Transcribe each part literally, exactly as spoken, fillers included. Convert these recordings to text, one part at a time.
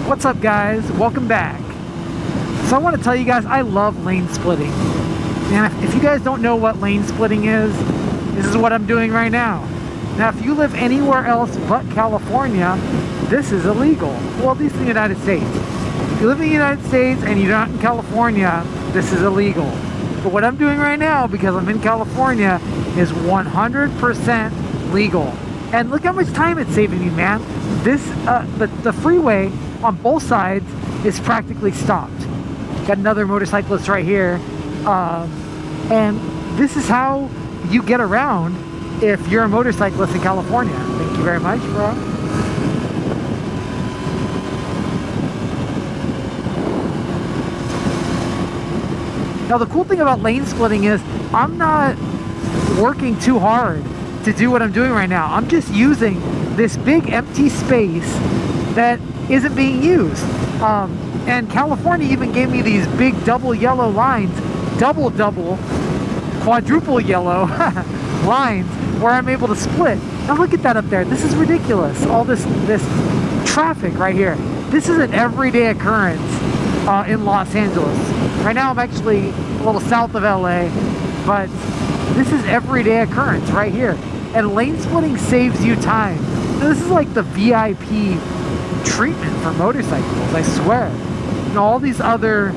What's up, guys? Welcome back. So I want to tell you guys, I love lane splitting. And if, if you guys don't know what lane splitting is, this is what I'm doing right now. Now, if you live anywhere else but California, this is illegal. Well, at least in the United States. If you live in the United States and you're not in California, this is illegal. But what I'm doing right now, because I'm in California, is one hundred percent legal. And look how much time it's saving me, man. This, uh, the, the freeway on both sides is practically stopped. Got another motorcyclist right here. Um, and this is how you get around if you're a motorcyclist in California. Thank you very much, bro. Now, the cool thing about lane splitting is I'm not working too hard to do what I'm doing right now. I'm just using this big empty space that isn't being used. Um, and California even gave me these big double yellow lines, double double, quadruple yellow lines where I'm able to split. Now look at that up there. This is ridiculous. All this this traffic right here. This is an everyday occurrence uh, in Los Angeles. Right now I'm actually a little south of L A, but this is everyday occurrence right here. And lane splitting saves you time. Now, this is like the V I P treatment for motorcycles, I swear. You know, all these other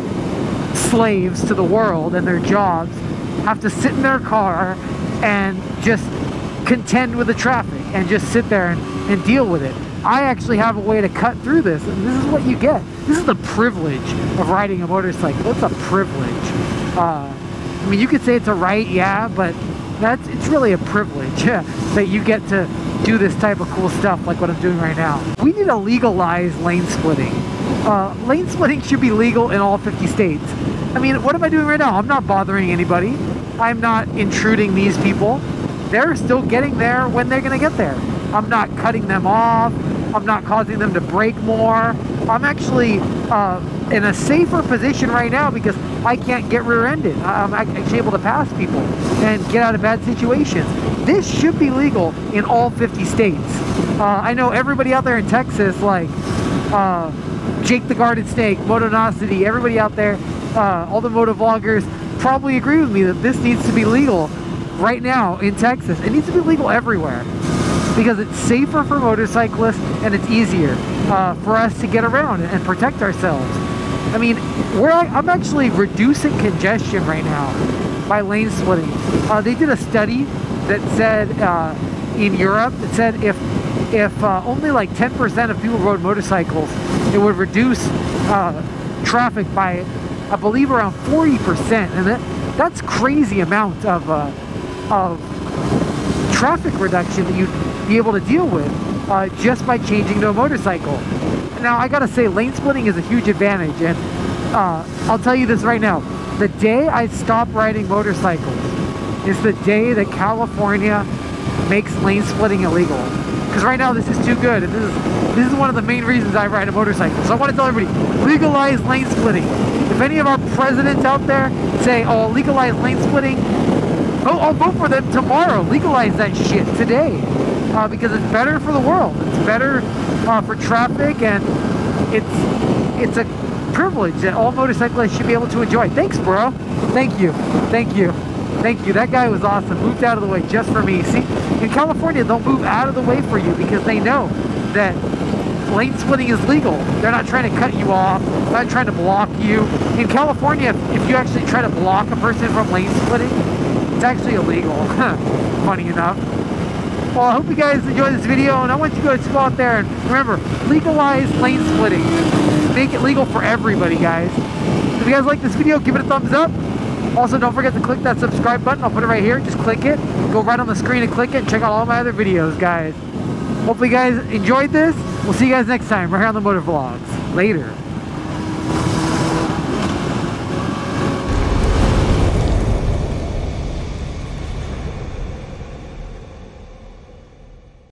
slaves to the world and their jobs have to sit in their car and just contend with the traffic and just sit there and, and deal with it. I actually have a way to cut through this, and this is what you get. This is the privilege of riding a motorcycle. It's a privilege. Uh, I mean, you could say it's a right, yeah, but that's it's really a privilege that you get to do this type of cool stuff like what I'm doing right now. We need to legalize lane splitting. Uh, lane splitting should be legal in all fifty states. I mean, what am I doing right now? I'm not bothering anybody. I'm not intruding these people. They're still getting there when they're gonna get there. I'm not cutting them off. I'm not causing them to brake more. I'm actually uh, in a safer position right now because I can't get rear-ended. I'm actually able to pass people and get out of bad situations. This should be legal in all fifty states. Uh, I know everybody out there in Texas, like uh, Jake the Garden Snake, Motonosity, everybody out there, uh, all the moto vloggers probably agree with me that this needs to be legal right now in Texas. It needs to be legal everywhere because it's safer for motorcyclists and it's easier uh, for us to get around and protect ourselves. I mean, we're, I'm actually reducing congestion right now by lane splitting. Uh, they did a study that said uh, in Europe, it said if if uh, only like ten percent of people rode motorcycles, it would reduce uh, traffic by, I believe, around forty percent. And that, that's crazy amount of, uh, of traffic reduction that you'd be able to deal with uh, just by changing to a motorcycle. Now, I gotta say, lane splitting is a huge advantage, and uh, I'll tell you this right now. The day I stop riding motorcycles is the day that California makes lane splitting illegal. Because right now, this is too good, and this is, this is one of the main reasons I ride a motorcycle. So I want to tell everybody, legalize lane splitting. If any of our presidents out there say, oh, legalize lane splitting, oh, I'll vote for them tomorrow. Legalize that shit today. Uh, because it's better for the world. It's better uh, for traffic, and it's it's a privilege that all motorcyclists should be able to enjoy. Thanks, bro. Thank you. Thank you. Thank you. That guy was awesome. Moved out of the way just for me. See, in California, they'll move out of the way for you because they know that lane splitting is legal. They're not trying to cut you off. They're not trying to block you. In California, if, if you actually try to block a person from lane splitting, it's actually illegal. Funny enough. Well, I hope you guys enjoyed this video, and I want you guys to go out there and remember, legalize lane splitting. Make it legal for everybody, guys. If you guys like this video, give it a thumbs up. Also, don't forget to click that subscribe button. I'll put it right here. Just click it. Go right on the screen and click it, and check out all my other videos, guys. Hopefully you guys enjoyed this. We'll see you guys next time right here on the Motor Vlogs. Later.